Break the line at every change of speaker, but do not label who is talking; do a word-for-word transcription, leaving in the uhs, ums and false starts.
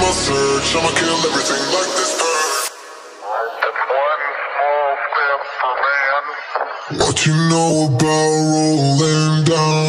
I'll search, I'ma kill everything like this bird.
One small step for man.
What you know about rolling down?